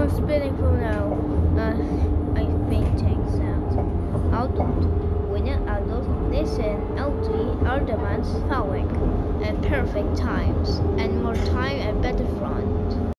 spinning for now. I fainting sound. Adult. Winner adult. Listen. LT. Alderman's following. Perfect times. And more time and better front.